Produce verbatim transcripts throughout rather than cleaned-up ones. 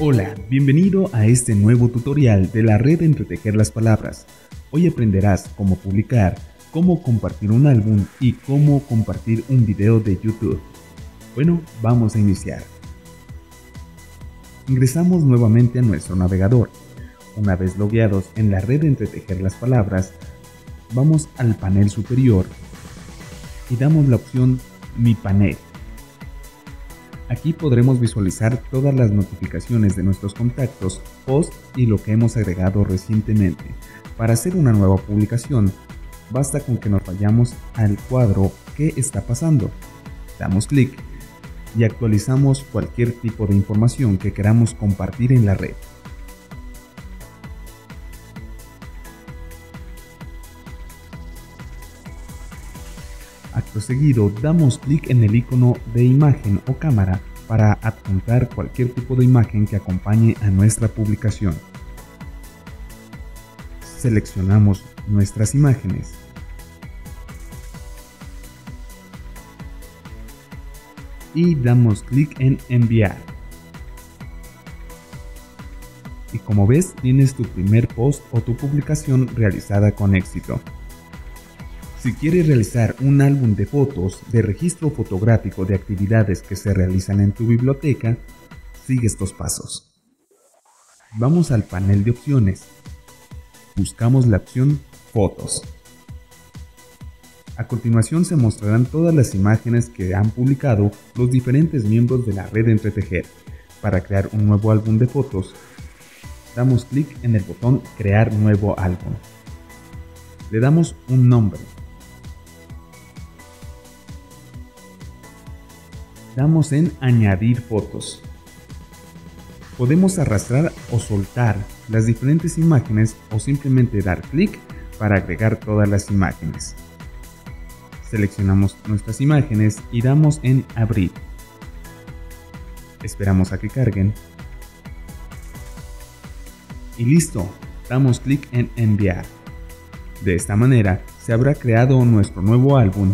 Hola, bienvenido a este nuevo tutorial de la red Entretejer las Palabras. Hoy aprenderás cómo publicar, cómo compartir un álbum y cómo compartir un video de YouTube. Bueno, vamos a iniciar. Ingresamos nuevamente a nuestro navegador. Una vez logueados en la red Entretejer las Palabras, vamos al panel superior y damos la opción Mi panel. Aquí podremos visualizar todas las notificaciones de nuestros contactos, posts y lo que hemos agregado recientemente. Para hacer una nueva publicación, basta con que nos vayamos al cuadro ¿Qué está pasando? Damos clic y actualizamos cualquier tipo de información que queramos compartir en la red. Acto seguido, damos clic en el icono de imagen o cámara para adjuntar cualquier tipo de imagen que acompañe a nuestra publicación. Seleccionamos nuestras imágenes. Y damos clic en enviar. Y como ves, tienes tu primer post o tu publicación realizada con éxito. Si quieres realizar un álbum de fotos de registro fotográfico de actividades que se realizan en tu biblioteca, sigue estos pasos. Vamos al panel de opciones. Buscamos la opción Fotos. A continuación se mostrarán todas las imágenes que han publicado los diferentes miembros de la red Entretejer. Para crear un nuevo álbum de fotos, damos clic en el botón Crear nuevo álbum. Le damos un nombre. Damos en Añadir fotos. Podemos arrastrar o soltar las diferentes imágenes o simplemente dar clic para agregar todas las imágenes. Seleccionamos nuestras imágenes y damos en Abrir. Esperamos a que carguen. Y listo, damos clic en Enviar. De esta manera se habrá creado nuestro nuevo álbum.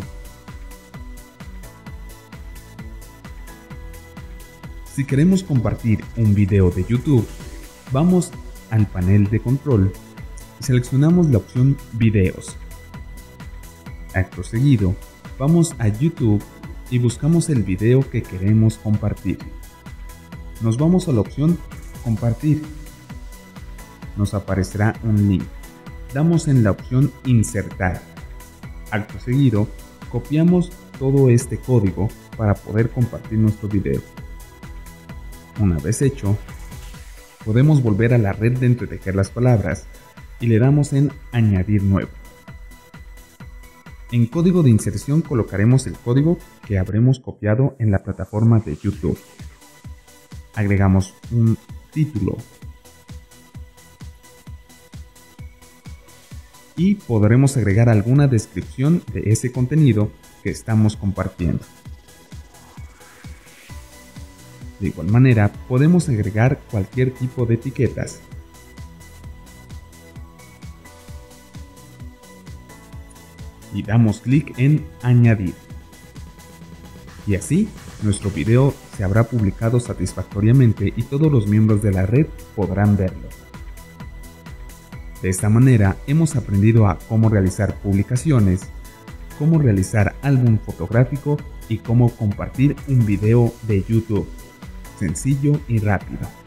Si queremos compartir un video de YouTube, vamos al panel de control y seleccionamos la opción Videos. Acto seguido, vamos a YouTube y buscamos el video que queremos compartir. Nos vamos a la opción Compartir. Nos aparecerá un link. Damos en la opción Insertar. Acto seguido, copiamos todo este código para poder compartir nuestro video. Una vez hecho, podemos volver a la red de Entretejer las Palabras y le damos en Añadir nuevo. En código de inserción colocaremos el código que habremos copiado en la plataforma de YouTube. Agregamos un título y podremos agregar alguna descripción de ese contenido que estamos compartiendo. De igual manera, podemos agregar cualquier tipo de etiquetas. Y damos clic en Añadir. Y así, nuestro video se habrá publicado satisfactoriamente y todos los miembros de la red podrán verlo. De esta manera, hemos aprendido a cómo realizar publicaciones, cómo realizar álbum fotográfico y cómo compartir un video de YouTube. Sencillo y rápido.